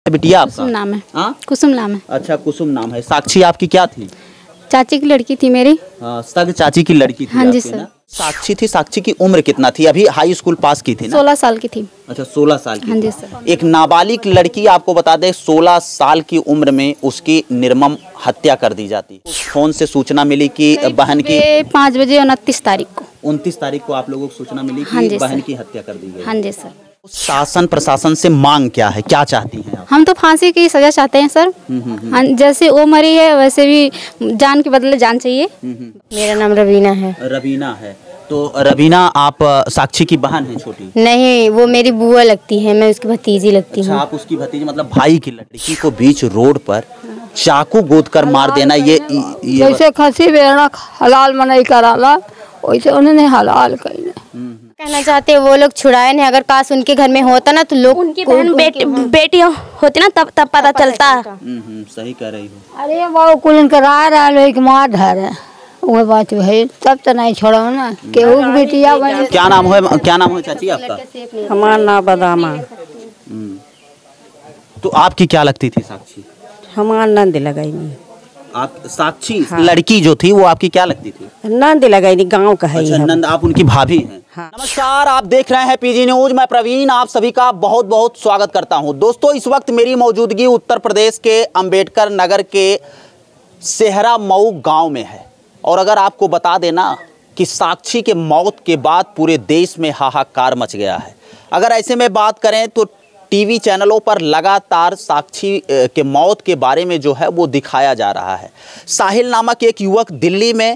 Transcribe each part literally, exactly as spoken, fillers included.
बिटिया आपका कुसुम नाम है। हाँ कुसुम नाम है। अच्छा, कुसुम नाम है। साक्षी आपकी क्या थी? चाची की लड़की थी मेरी। हाँ, सग चाची की लड़की थी। हाँ जी आपकी सर। ना? साक्षी थी। साक्षी की उम्र कितना थी? अभी हाई स्कूल पास की थी ना? सोलह साल की थी। अच्छा, सोलह साल की। हाँ जी सर। एक नाबालिग लड़की, आपको बता दें, सोलह साल की उम्र में उसकी निर्मम हत्या कर दी जाती। फोन से सूचना मिली कि बहन की पाँच बजे उनतीस तारीख को उनतीस तारीख को आप लोगों को सूचना मिली हाँ कि जी बहन सर। की हत्या कर दी गई। हाँ जी सर। शासन प्रशासन से मांग क्या है, क्या चाहती हैं आप? हम तो फांसी की सजा चाहते हैं सर। हाँ, जैसे वो मरी है वैसे भी जान के बदले जान चाहिए। मेरा नाम रवीना है। रवीना है। तो रवीना, आप साक्षी की बहन हैं छोटी? नहीं, वो मेरी बुआ लगती है, मैं उसकी भतीजी लगती हूँ। अच्छा, आप उसकी भतीजी, मतलब भाई की लड़की को बीच रोड पर चाकू गोद कर मार देना, ये, ये जैसे खसी बेड़ा हलाल मनाई कराला वैसे उन्होंने हलाल कही। कहना चाहते हैं वो लोग छुड़ाए नहीं, अगर काश उनके घर में होता ना तो लोग उनकी बहन बेटी बेटियां होती ना तब तब पता चलता। हम्म, सही कह रही हो। अरे वो कुल करा रहा है कि मार धर है वो बात है, तब तो नहीं छोड़ो ना केहू की बेटिया बने। क्या नाम है, क्या नाम है चाची आपका? हमारा नाम बदामा। हम्म, तो आपकी क्या लगती थी साक्षी? हमारा नंद लगाई नहीं। आप साक्षी लड़की जो थी वो आपकी क्या लगती थी? नंद लगाई नहीं, गाँव का है। अच्छा, नंद, आप उनकी भाभी हैं। हाँ। नमस्कार, आप देख रहे हैं पीजी न्यूज। मैं प्रवीण आप सभी का बहुत बहुत स्वागत करता हूं। दोस्तों, इस वक्त मेरी मौजूदगी उत्तर प्रदेश के अंबेडकर नगर के सेहरा मऊ गांव में है। और अगर आपको बता देना कि साक्षी के मौत के बाद पूरे देश में हाहाकार मच गया है। अगर ऐसे में बात करें तो टीवी चैनलों पर लगातार साक्षी के मौत के बारे में जो है वो दिखाया जा रहा है। साहिल नामक एक युवक दिल्ली में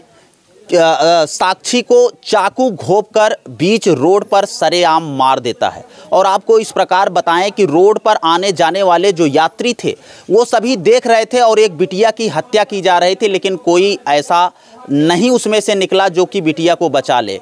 साक्षी को चाकू घोंपकर बीच रोड पर सरेआम मार देता है। और आपको इस प्रकार बताएं कि रोड पर आने जाने वाले जो यात्री थे वो सभी देख रहे थे और एक बिटिया की हत्या की जा रही थी, लेकिन कोई ऐसा नहीं उसमें से निकला जो कि बिटिया को बचा ले।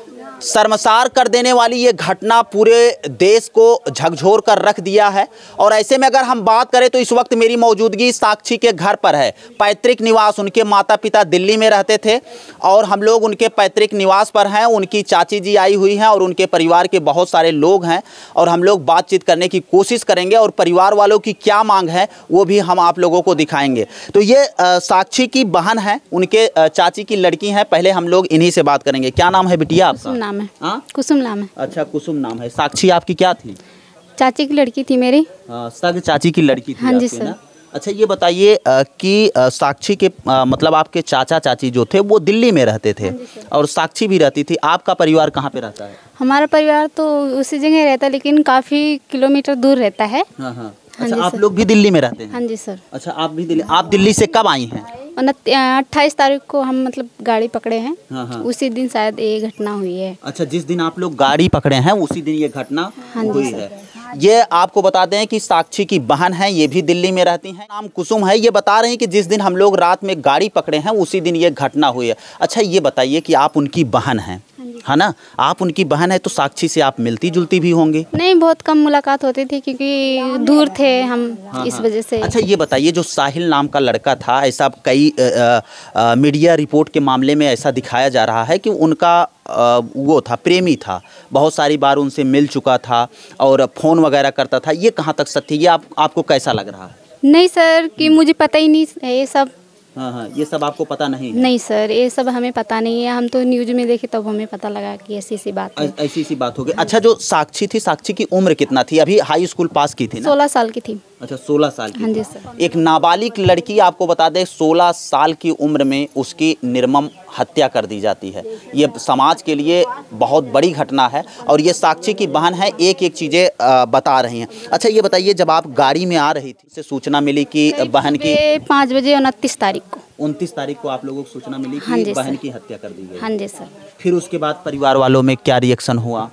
शर्मसार कर देने वाली ये घटना पूरे देश को झकझोर कर रख दिया है। और ऐसे में अगर हम बात करें तो इस वक्त मेरी मौजूदगी साक्षी के घर पर है। पैतृक निवास, उनके माता पिता दिल्ली में रहते थे और हम लोग उनके पैतृक निवास पर हैं। उनकी चाची जी आई हुई हैं और उनके परिवार के बहुत सारे लोग हैं और हम लोग बातचीत करने की कोशिश करेंगे और परिवार वालों की क्या मांग है वो भी हम आप लोगों को दिखाएंगे। तो ये आ, साक्षी की बहन है, उनके आ, चाची की लड़की हैं। पहले हम लोग इन्हीं से बात करेंगे। क्या नाम है बिटिया आपका? नाम है। हाँ? कुसुम नाम है। अच्छा, कुसुम नाम है। साक्षी आपकी क्या थी? चाची की लड़की थी मेरी। हाँ, सग चाची की लड़की थी। हाँ जी आपकी सर। ना? अच्छा, ये बताइए कि आ, साक्षी के आ, मतलब आपके चाचा चाची जो थे वो दिल्ली में रहते थे और साक्षी भी रहती थी। आपका परिवार कहाँ पे रहता है? हमारा परिवार तो उसी जगह रहता है लेकिन काफी किलोमीटर दूर रहता है। हाँ हाँ। अच्छा, आप लोग भी दिल्ली में रहते हैं? हाँ जी सर। अच्छा, आप भी दिल्ली। आप दिल्ली से कब आई हैं? अट्ठाईस तारीख को हम मतलब गाड़ी पकड़े हैं। हाँ हाँ। उसी दिन शायद ये घटना हुई है। अच्छा, जिस दिन आप लोग गाड़ी पकड़े हैं उसी दिन ये घटना हाँ हुई जी है। ये आपको बता दें कि साक्षी की बहन है, ये भी दिल्ली में रहती हैं। नाम कुसुम है। ये बता रहे हैं कि जिस दिन हम लोग रात में गाड़ी पकड़े हैं उसी दिन ये घटना हुई है। अच्छा, ये बताइए कि आप उनकी बहन हैं, है ना? आप उनकी बहन है तो साक्षी से आप मिलती जुलती भी होंगी? नहीं, बहुत कम मुलाकात होती थी क्योंकि दूर थे हम। हाँ, इस वजह से। अच्छा, ये बताइए, जो साहिल नाम का लड़का था, ऐसा कई आ, आ, आ, मीडिया रिपोर्ट के मामले में ऐसा दिखाया जा रहा है कि उनका आ, वो था, प्रेमी था, बहुत सारी बार उनसे मिल चुका था और फ़ोन वगैरह करता था। ये कहाँ तक सत्य है? ये आप, आपको कैसा लग रहा है? नहीं सर, कि मुझे पता ही नहीं है ये सब। हाँ हाँ, ये सब आपको पता नहीं है? नहीं सर, ये सब हमें पता नहीं है। हम तो न्यूज में देखे तब हमें पता लगा कि ऐसी सी बात है। ऐसी सी बात हो गई। अच्छा, जो साक्षी थी, साक्षी की उम्र कितना थी? अभी हाई स्कूल पास की थी ना? सोलह साल की थी। अच्छा, सोलह साल की। हाँ जी सर। एक नाबालिग लड़की, आपको बता दें, सोलह साल की उम्र में उसकी निर्मम हत्या कर दी जाती है। ये समाज के लिए बहुत बड़ी घटना है और ये साक्षी की बहन है, एक एक चीज़ें बता रही हैं। अच्छा, ये बताइए, जब आप गाड़ी में आ रही थी से सूचना मिली कि बहन की पाँच बजे उनतीस तारीख को उनतीस तारीख को आप लोगों को सूचना मिली कि हाँ बहन की हत्या कर दी गई? हाँ जी सर। फिर उसके बाद परिवार वालों में क्या रिएक्शन हुआ?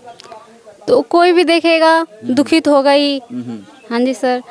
तो कोई भी देखेगा दुखित होगा ही। हाँ जी सर।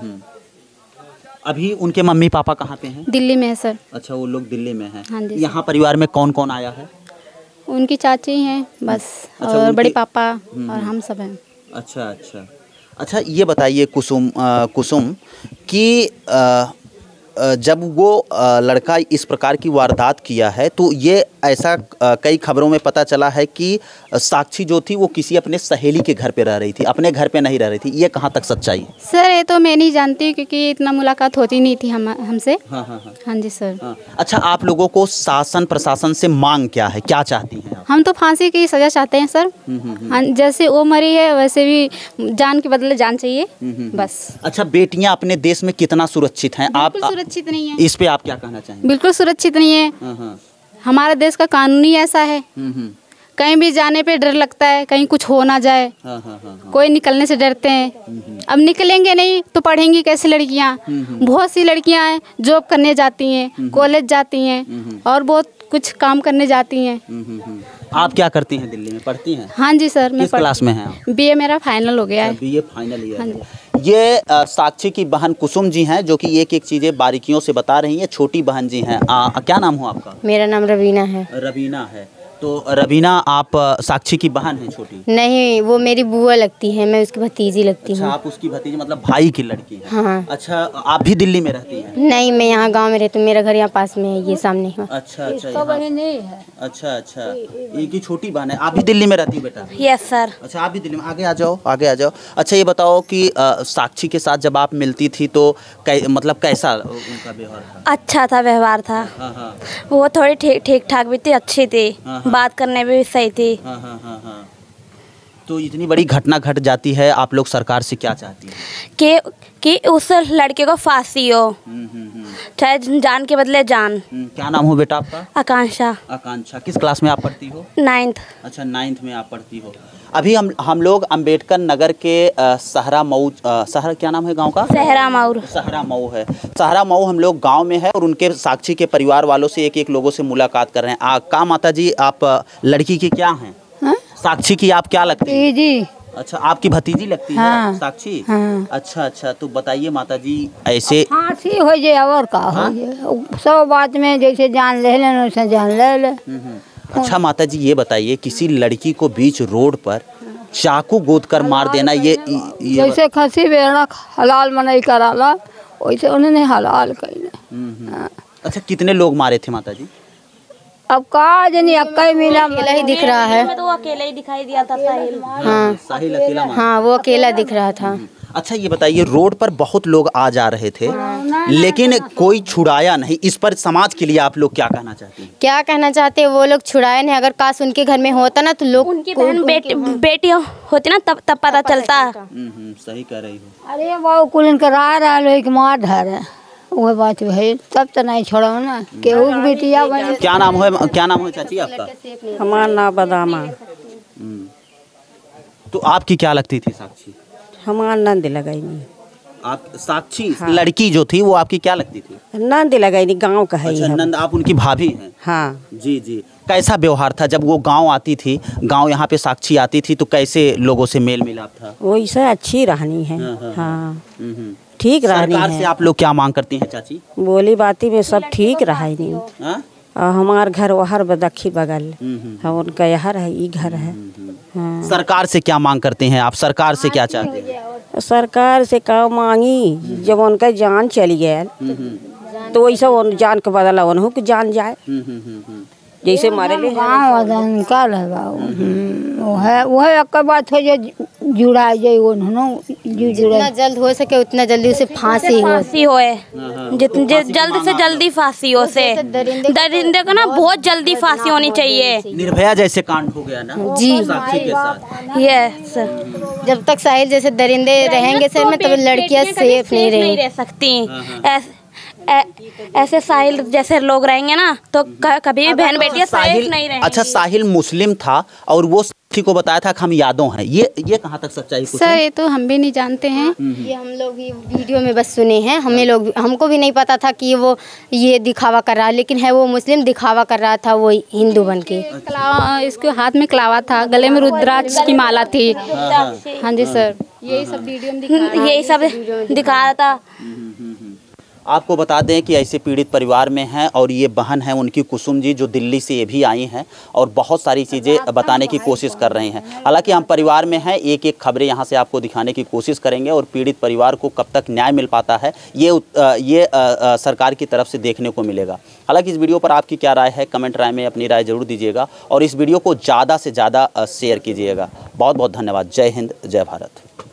अभी उनके मम्मी पापा कहाँ पे हैं? दिल्ली में है सर। अच्छा, वो लोग दिल्ली में हैं। हाँ जी। यहाँ परिवार में कौन कौन आया है? उनकी चाची हैं बस। अच्छा, और बड़े पापा और हम सब हैं। अच्छा अच्छा। अच्छा, ये बताइए कुसुम, आ, कुसुम कि आ, अ, जब वो अ, लड़का इस प्रकार की वारदात किया है तो ये ऐसा अ, कई खबरों में पता चला है कि साक्षी जो थी वो किसी अपने सहेली के घर पे रह रही थी, अपने घर पे नहीं रह रही थी। ये कहाँ तक सच्चाई है? सर ये तो मैं नहीं जानती क्योंकि इतना मुलाकात होती नहीं थी हम हमसे। हाँ हाँ हाँ हाँ जी सर। हाँ। अच्छा, आप लोगों को शासन प्रशासन से मांग क्या है, क्या चाहती हैं आप? हम तो फांसी की सज़ा चाहते हैं सर। हाँ, जैसे वो मरी है वैसे भी जान के बदले जान चाहिए बस। अच्छा, बेटियां अपने देश में कितना सुरक्षित हैं? आप बिल्कुल सुरक्षित नहीं है। इस पे आप क्या कहना चाहेंगे? बिल्कुल सुरक्षित नहीं है। हाँ हाँ। हमारे देश का कानून ही ऐसा है, हम्म, हम्म। कहीं भी जाने पे डर लगता है, कहीं कुछ हो ना जाए। हाँ हाँ हाँ हाँ। कोई निकलने से डरते हैं। अब निकलेंगे नहीं तो पढ़ेंगी कैसे लड़कियां? बहुत सी लड़कियां हैं जॉब करने जाती हैं, कॉलेज जाती हैं और बहुत कुछ काम करने जाती हैं। हम्म, हम्म, हम्म। आप क्या करती हैं? दिल्ली में पढ़ती हैं? हाँ जी सर। मैं किस क्लास में हैं आप? बी ए मेरा फाइनल हो गया है। बी ए फाइनल ईयर हाँ है। ये अ, साक्षी की बहन कुसुम जी हैं जो कि एक एक चीज़ें बारीकियों से बता रही हैं। छोटी बहन जी हैं। आ, क्या नाम हो आपका? मेरा नाम रवीना है। रवीना है। तो रवीना, आप अ, साक्षी की बहन हैं छोटी? नहीं, वो मेरी बुआ लगती है, मैं उसकी भतीजी लगती अच्छा, हूँ। आप उसकी भतीजी मतलब भाई की लड़की है? हाँ। अच्छा, आप भी दिल्ली में रहती हैं? नहीं, मैं यहाँ गांव में रहती हूँ, मेरा घर यहाँ पास में है, ये सामने है। अच्छा अच्छा यहाँ। अच्छा अच्छा, एक ही छोटी बहन है। आप भी दिल्ली में रहती हो बेटा? Yes sir. अच्छा, आप भी दिल्ली में। आगे आ जाओ, आगे आ जाओ। अच्छा, ये बताओ कि अ, साक्षी के साथ जब आप मिलती थी तो कै, मतलब कैसा उनका व्यवहार था? अच्छा था, व्यवहार था। हाँ हाँ वो थोड़ी ठीक ठीक ठाक भी थी, अच्छी थी, हाँ, हाँ। बात करने में भी सही थी। हाँ हाँ हाँ हाँ। तो इतनी बड़ी घटना घट जाती है, आप लोग सरकार से क्या चाहती हैं? कि कि उस लड़के को फांसी हो, हम्म, हम्म, हम्म। चाहे जान के बदले जान। हम्म, क्या नाम हो बेटा आपका? आकांक्षा। आकांक्षा। किस क्लास में आप पढ़ती हो? नाइन्थ। अच्छा, नाइन्थ में आप पढ़ती हो। अभी हम हम लोग अंबेडकर नगर के अ, सहरा मऊ, अ, सहरा क्या नाम है गांव का? सहरा मऊ। सहरा मऊ है। सहरा मऊ हम लोग गांव में है और उनके साक्षी के परिवार वालों से एक एक लोगों से मुलाकात कर रहे हैं। आ, का माता जी, आप अ, लड़की की क्या हैं? साक्षी की आप क्या लगती है? जी अच्छा, आपकी भतीजी लगती हाँ, है साक्षी? हाँ। अच्छा अच्छा, तो बताइए माता जी, ऐसे फांसी हो जाए और का हो जाए, सब बात में जैसे जान ले लें वैसे जान ले ले। हम्म, हम्म। अच्छा माता जी, ये बताइए, किसी लड़की को बीच रोड पर चाकू गोद कर मार देना, ये, ये जैसे खसी बेड़ा हलाल मनई कराला वैसे उन्होंने हलाल कही। अच्छा, कितने लोग मारे थे माता जी? अब का जनी अक्का मिला अकेला ही दिख रहा है। तो वो अकेला ही दिखाई दिया था साहिल। हाँ साहिल अकेला मारा? हाँ, वो अकेला दिख रहा था। अच्छा, ये बताइए, रोड पर बहुत लोग आ जा रहे थे लेकिन कोई छुड़ाया नहीं, इस पर समाज के लिए आप लोग क्या कहना चाहते हैं? क्या कहना चाहते हैं, वो लोग छुड़ाए नहीं, अगर काश उनके घर में होता ना तो लोग उनकी बहन बेटी बेटी होती ना तब तब पता चलता। हम्म, हम्म, सही कह रही हो। अरे वो कुल करा रहा लो एक मार धर वो बात है, तब तो नहीं छोड़ो ना केहू के बेटिया बने। क्या नाम है, क्या नाम है चाची आपका? हमारा नाम बदामा। हम्म। तो आपकी क्या लगती थी साक्षी? हमारा नंद लगाई नहीं। आप साक्षी लड़की जो थी वो आपकी क्या लगती थी? नंद लगाई नहीं, गाँव का है अच्छा, ये हम। नंद, आप उनकी भाभी हैं? हाँ। जी जी। कैसा व्यवहार था जब वो गांव आती थी, गांव यहाँ पे साक्षी आती थी तो कैसे लोगों से मेल मिलाप था? वैसे अच्छी रहनी है। हाँ, हाँ, हाँ, हम्म, हम्म। ठीक रहनी सरकार से है। आप लोग क्या मांग करती हैं चाची? बोली बाती में सब ठीक रहा ही नहीं। हाँ? और हमार घर वहर बदखी बगल, हम्म, हम्म, हाँ, उनका यहर है, ये घर है। हाँ। सरकार से क्या मांग करते हैं आप? सरकार से क्या चाहते हैं? सरकार से का मांगी, जब उनका जान चली गया हम्म, हम्म, तो वैसा उन जान के बदला उन्हों की जान जाए, हम्म, हम्म, हम्म, हम्म। जैसे मारे ले। गाँव वजन का लगा वो है वो है अक्का बात हो जाए जुड़ा जाए उन्होंने जु जुड़ा जितना जल्द हो सके उतना जल्दी उसे फांसी हो। फांसी होए, जितने जल्द से जल्दी फांसी हो से दरिंदे को ना बहुत जल्दी फांसी होनी चाहिए। निर्भया जैसे कांड हो गया ना जी। साक्षी के साथ। यस, जब तक साहिल जैसे दरिंदे रहेंगे सर में तब लड़कियां सेफ नहीं नहीं रहेंगी। रह सकती। ऐस- ऐ- ऐसे साहिल जैसे लोग रहेंगे ना तो क- कभी भी बहन बेटियां सेफ नहीं रहेंगी। अच्छा, साहिल मुस्लिम था और वो साक्षी को बताया था कि हम यादव हैं, ये ये कहाँ तक सच्चाई? कुछ सर ये तो हम भी नहीं जानते हैं। ये हम लोग ये वीडियो में बस सुने हैं, हमें लोग हमको भी नहीं पता था कि वो ये दिखावा कर रहा है, लेकिन है वो मुस्लिम दिखावा कर रहा था, वो हिंदू बन के। कलावा, इसके हाथ में कलावा था, गले में रुद्राक्ष की माला थी। हाँ जी सर, यही सब वीडियो में दिखा रहा है। यही सब दिखा रहा था। आपको बता दें कि ऐसे पीड़ित परिवार में हैं और ये बहन है उनकी कुसुम जी, जो दिल्ली से ये भी आई हैं और बहुत सारी चीज़ें बताने की कोशिश कर रही हैं। हालांकि हम परिवार में हैं, एक एक खबरें यहाँ से आपको दिखाने की कोशिश करेंगे और पीड़ित परिवार को कब तक न्याय मिल पाता है ये ये सरकार की तरफ से देखने को मिलेगा। हालांकि इस वीडियो पर आपकी क्या राय है, कमेंट राय में अपनी राय जरूर दीजिएगा और इस वीडियो को ज़्यादा से ज़्यादा शेयर कीजिएगा। बहुत बहुत धन्यवाद। जय हिंद, जय भारत।